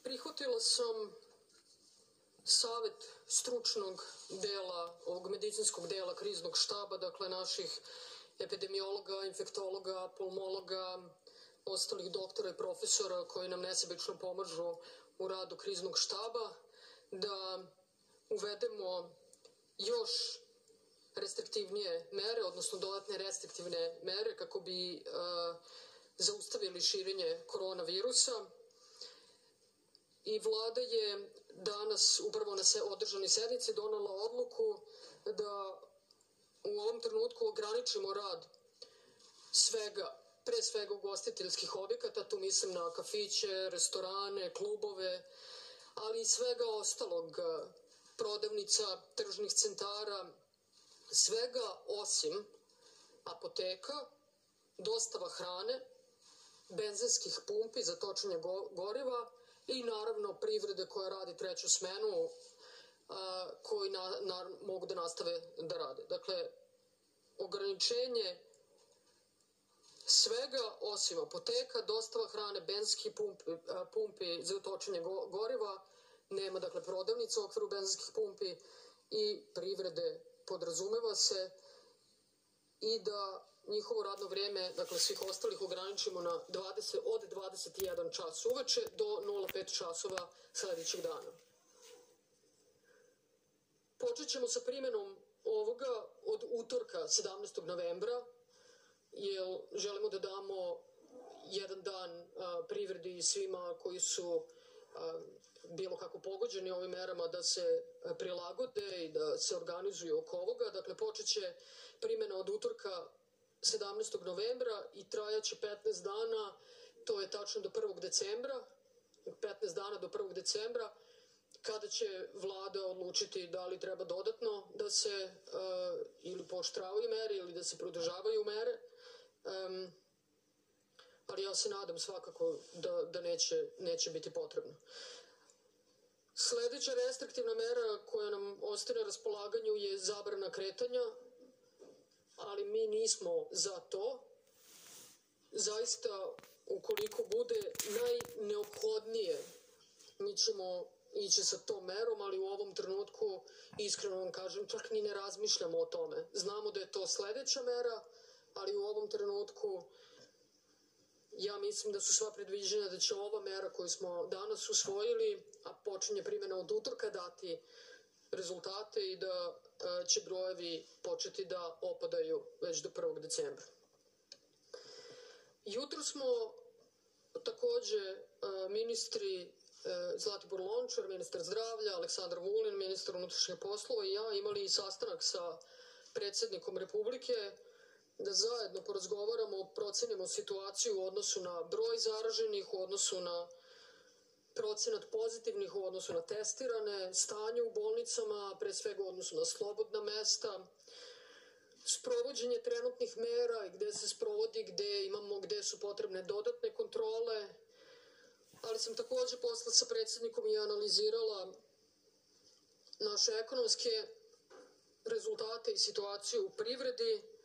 Prihvatila sam savet stručnog dela, ovog medicinskog dela kriznog štaba, dakle naših epidemiologa, infektologa, pulmologa, ostalih doktora i profesora koji nam nesebično pomažu u radu kriznog štaba, da uvedemo još restriktivnije mere, odnosno dodatne restriktivne mere kako bi zaustavili širenje koronavirusa. I vlada je danas, upravo na održanoj sednici, donela odluku da u ovom trenutku ograničimo rad svega, pre svega ugostiteljskih objekata, tu mislim na kafiće, restorane, klubove, ali i svega ostalog, prodavnica, tržnih centara, svega osim apoteka, dostava hrane, benzinskih pumpi za točenje goriva i naravno privrede koja radi treću smenu, koji mogu da nastave da rade. Dakle, ograničenje svega osim apoteka, dostava hrane, benzinskih pumpi za točenje goriva, nema dakle prodavnica u okviru benzinskih pumpi i privrede podrazumeva se, i da njihovo radno vrijeme, dakle svih ostalih, ograničimo na od 21 čas uveče do 05 časova sledećeg dana. Počet ćemo sa primjenom ovoga od utorka 17. novembra, jer želimo da damo jedan dan privredi i svima koji su bilo kako pogođeni ovim merama da se prilagode i da se organizuju oko ovoga. Dakle, počet će primjena od utorka 17. novembra i trajaće 15 dana, to je tačno do 1. decembra, 15 dana do 1. decembra, kada će vlada odlučiti da li treba dodatno da se ili pooštravaju mere ili da se produžavaju mere, ali ja se nadam svakako da neće biti potrebno. Sledeća restriktivna mera koja nam ostaje na raspolaganju je zabrana kretanja, ali mi nismo za to. Zaista, ukoliko bude najneophodnije, mi ćemo ići sa tom merom, ali u ovom trenutku, iskreno vam kažem, čak ni ne razmišljamo o tome. Znamo da je to sledeća mera, ali u ovom trenutku ja mislim da su sva predviđanja da će ova mera koju smo danas usvojili, a počinje primjena od utorka, dati rezultate i da će brojevi početi da opadaju već do 1. decembra. Jutro smo takođe ministri Zlatibor Lončar, ministar zdravlja, Aleksandar Vulin, ministar unutrašnjih poslova i ja imali sastanak sa predsjednikom Republike da zajedno porazgovaramo, procenimo situaciju u odnosu na broj zaraženih, u odnosu na procenat pozitivnih, u odnosu na testirane, stanje u bolnicama, pre svega u odnosu na slobodna mesta, sprovođenje trenutnih mera i gde se sprovodi, gde su potrebne dodatne kontrole, ali sam takođe posle sa predsjednikom i analizirala naše ekonomske rezultate i situaciju u privredi,